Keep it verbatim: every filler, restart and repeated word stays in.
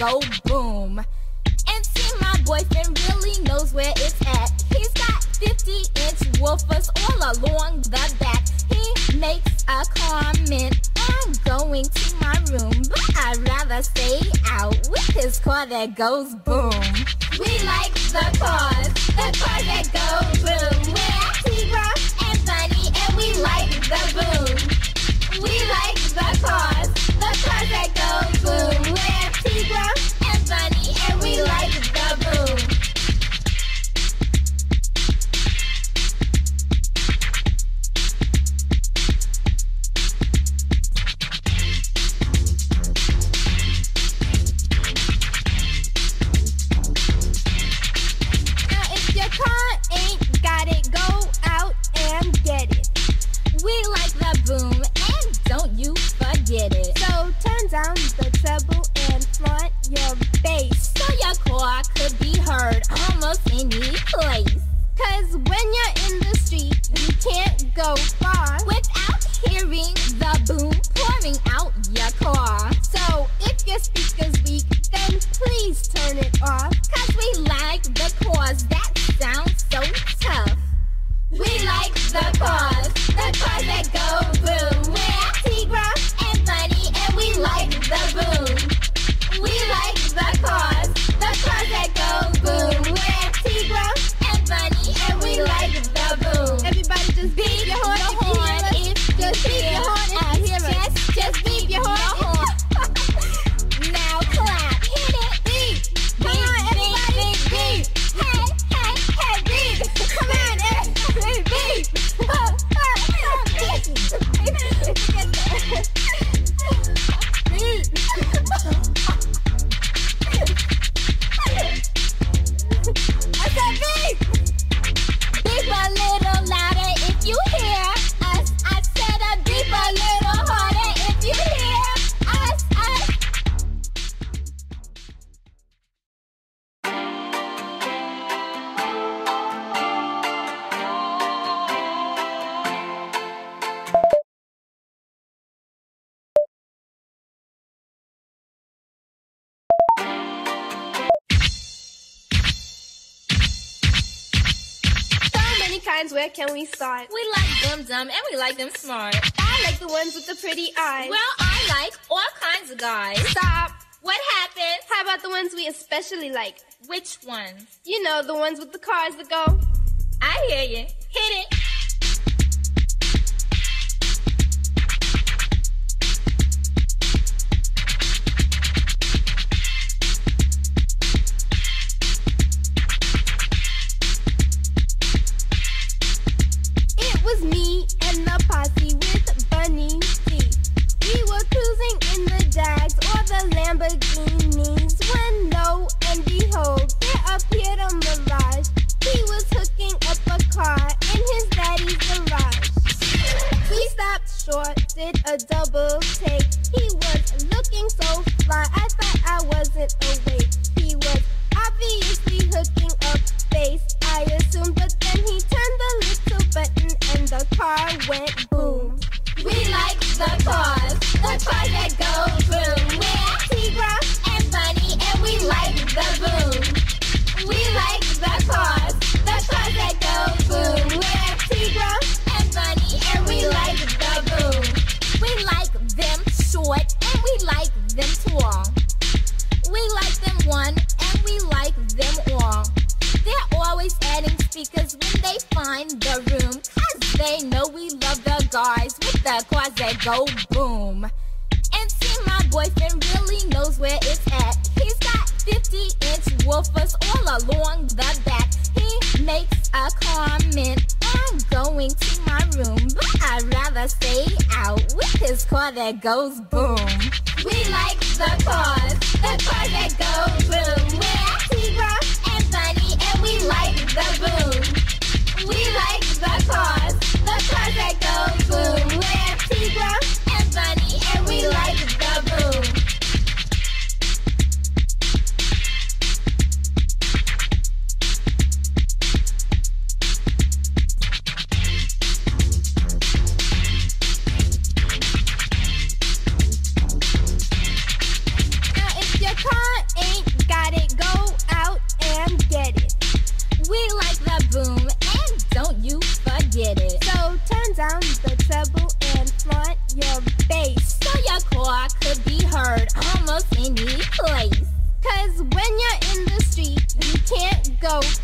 go boom. And see, my boyfriend really knows where it's at. He's got fifty inch woofers all along the back. He makes a comment, I'm going to my room, but I'd rather stay out with his car that goes boom. We like the cars, the cars that go boom. We're Tigra and Bunny, and we like the boom. We like the cars, the cars that go boom. We're Tigra and Bunny, and we like the boom. Now if your car ain't got it, go out and get it. We like the boom, and don't you forget it. So turn down the treble and flaunt your bass, so your car could be heard almost any place. Cause when you're in the street, you can't go far without hearing the boom pouring out your car. So if your speaker's weak, then please turn it off. Cause we like the cars that sound so tough. We like the cars, the cars that go boom. We're Tigra and Bunny, and we like the boom. We like the cars, the cars that go boom. We're Tigra and Bunny, and we like the boom. Everybody just beep your horn if you hear us. Just beep your horn if you hear us. Just, just beep your horn. Now clap, hit it. Beep. Come on, everybody. Beep, beep. Hey, hey, hey, beep. Come on, everybody. Beep. Oh, oh, oh, beep. I said beep. Beep a little louder if you hear us. I said a beep a little harder if you hear us. us. So many kinds, where can we start? We like them dumb and we like them smart. I like the ones with the pretty eyes. Well, I like all kinds of guys. Stop. What happened? How about the ones we especially like? Which ones? You know, the ones with the cars that go. I hear you. Hit it. It was me and the posse with Bunny C. We were cruising in the Jags or the Lamborghinis when lo and behold, there appeared a Mirage. He was hooking up a car in his daddy's garage. We stopped short, did a double take. He was looking so fly, I thought I wasn't awake. He was obviously hooking up bass, I assumed, but then he turned the little button and the car went boom. We like the cars, the cars that go boom. We're Tigra and Bunny, and we like the boom. We like the cars, the cars that go boom. We're Tigra and Bunny, and we like the boom. We like them short, and we like them tall. We like them one, and we like them all. They're always adding speakers when they find the room, cause they know we love the guys with the cars that go boom. And see, my boyfriend really knows where it's at. He's got fifty inch woofers all along the back. He makes a comment, I'm going to my room, but I'd rather stay out with his car that goes boom. We like the cars, the cars that go boom. We're Tigra and Bunny, and we like the boom. We like the cars, the cars that go boom. We're Tigra and Bunny, and we like the boom. go.